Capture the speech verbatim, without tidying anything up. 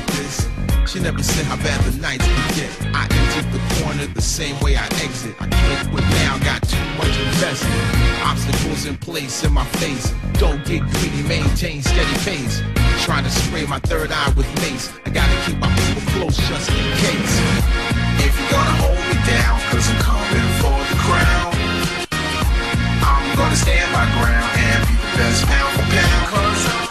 this. She never said how bad the nights could get. I entered the corner the same way I exit. I can't quit now, got too much invested. Obstacles in place in my face. Don't get greedy, maintain steady pace. Trying to spray my third eye with mace. I gotta keep my people close just in case. If you're gonna hold me down, cause I'm coming for the crown, I'm gonna stand my ground and be the best pound for pound. Cause I'm